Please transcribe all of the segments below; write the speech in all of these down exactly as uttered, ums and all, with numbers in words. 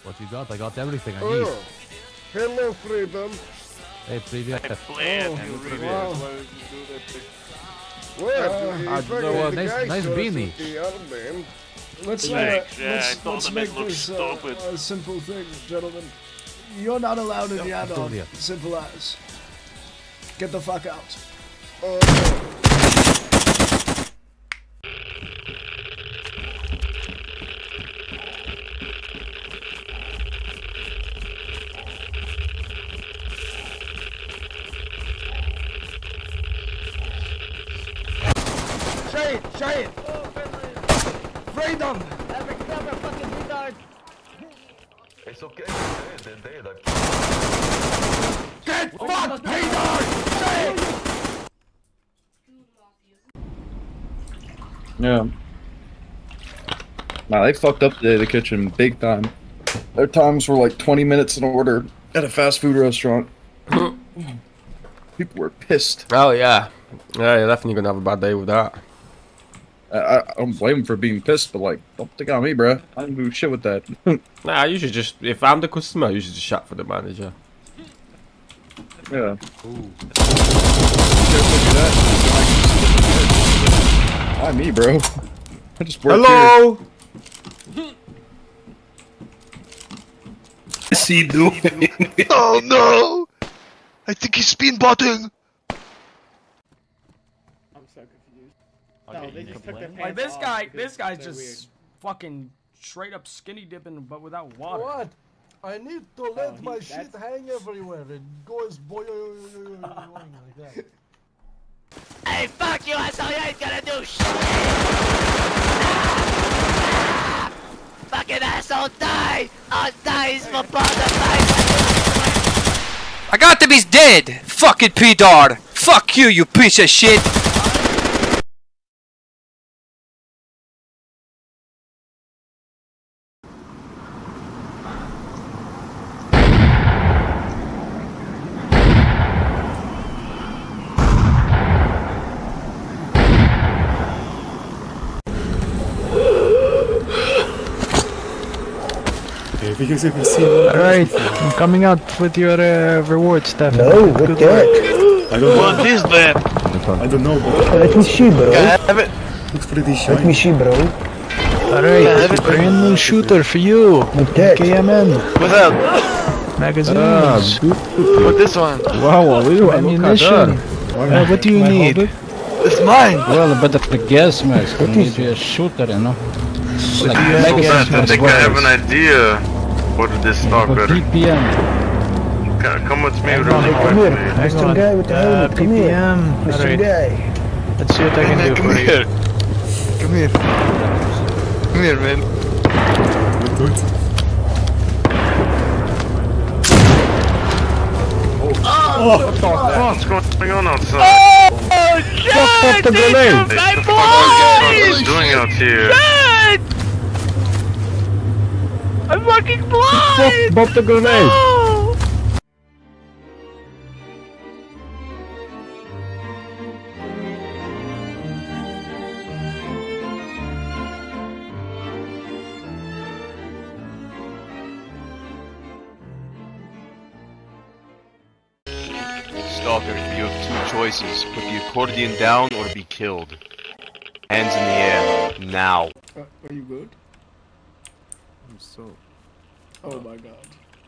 What you got? I got everything I Oh. need. Hello, Freedom. Hey, привет. Oh, привет. wow. Why did you do that thing? What? Uh, Uh, so, uh, nice, nice beanie. Let's, uh, Thanks, yeah, I let's, told let's him make it looks this uh, stupid. a simple thing, gentlemen. You're not allowed in the I told add-on. you. Simple as. Get the fuck out. Oh, Say it! Say it! Freedom! Epic cover, fucking retard! It's okay. They, they, like... Get fucked, retard! Say it! Yeah. Nah, they fucked up the, the kitchen big time. Their times were like twenty minutes in order at a fast food restaurant. People were pissed. Oh yeah, yeah, you're definitely gonna have a bad day with that. I, I, I don't blame them for being pissed, but like, don't think on me, bruh. I didn't do shit with that. Nah, you should just, if I'm the customer, you should just shout for the manager. Yeah. Ooh. Why me, bro? I just work Hello! Here. What's he doing? Oh no! I think he's spin botting! I'm so confused. No, they just took their pants Like this off guy, because this guy's they're just fucking straight up skinny dipping, but without water. What? I need to let Oh, my he- shit that's- hang everywhere. It goes boing like that. Hey, fuck you, asshole! You ain't gonna do shit! Fucking asshole, die! I'll die! He's my brother! I got him, he's dead! Fucking pedar! Fuck you, you piece of shit! Alright, I'm coming out with your uh, reward stuff. No, what Good that? work. I don't want this, man! I don't know, bro. Let me see, bro. Have it! Looks pretty shiny. Let me see, bro. Alright, brand new shooter for you. K M N. What's up? Magazines. What this one? Wow, look at Ammunition. that. Uh, what do you need? It's mine! Well, a bit of the gas mask. You need a shooter, you know. Like I think I have an idea for this stalker. P P M. Come with me, Come really here. quickly. Mister Guy with the helmet, come here. Mister Alright, Guy. let's see what I can do Come for you. here! Come here! Come here, man! Oh, what the fuck? What's going on outside? Oh, shit! Fuck the grenade! What the fuck are you doing out here? Shit! I'm fucking blind! Fuck the grenade! No! Stalker, you have two choices. Put the accordion down or be killed. Hands in the air. Now. Uh, are you good? I'm so... Oh my god.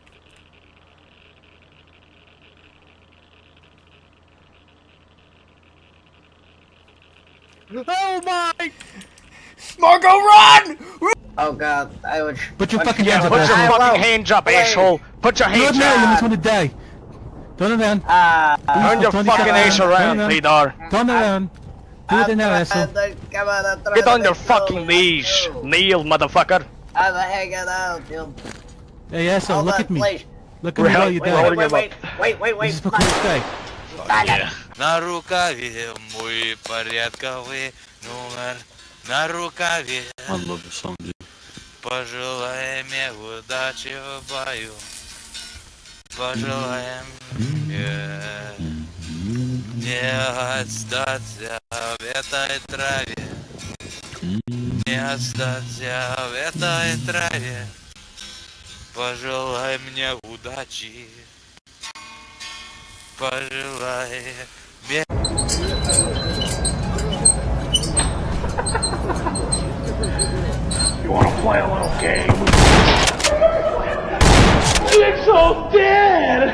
Oh my! Marco, run! Oh god, I would. Put your fucking hands up, Put your asshole. fucking hands up, asshole! Put your Do it hands now, you up! must want to die. Turn around. Uh, Turn your twenty fucking seconds. ass around, Turn Pedar. Turn around. Do it now, asshole. Get on your fucking knees, Neil, motherfucker. I'm hanging out, dude. Hey, asshole, Hold look on, at me. please. Look at me while you Wait, die. wait, wait, wait, wait, wait, wait. This is for cool guy. На рукаве мой порядковый номер. На рукаве. I love the song, dude. Пожелаем мне удачи в бою. Пожелаем мне не остаться в этой траве. Не остаться в этой траве. Пожелай мне удачи. Пожелай мне... You wanna play a little game? It's so dead!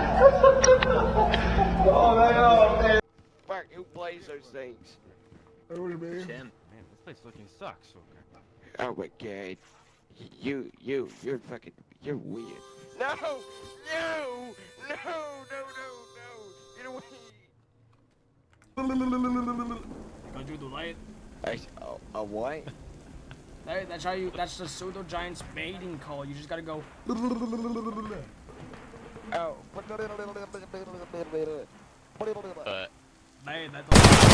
Oh man, Fuck, who plays those things? Oh, man. Man, this place looking sucks. Oh my god. You, you, you're fucking, you're weird. No! No! No! No, no, no! Get away! Gotta do the light. I, a, a what? That, that's how you, that's the pseudo giant's mating call. You just gotta go. Oh. Uh, Hey, that's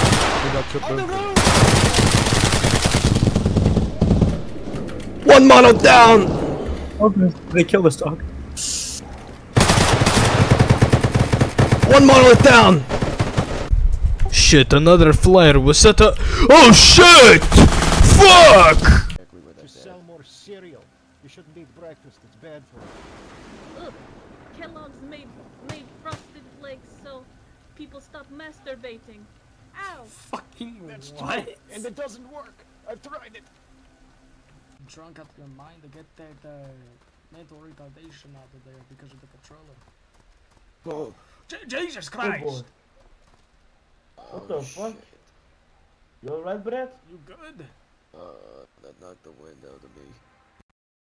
One mono down! Okay, they kill this dog. One monolith down! Shit, another flare was set up. Oh shit! Fuck! To sell more cereal. You shouldn't eat breakfast, it's bad for you. Ugh. Kellogg's made made frosted flakes so people stop masturbating. Ow! Fucking That's what? true, and it doesn't work. I've tried it. Drunk out of your mind to get that uh, mental retardation out of there because of the controller. Oh. J Jesus Christ! what the fuck? You alright, Brett? You good? Uh, that knocked the wind out of me.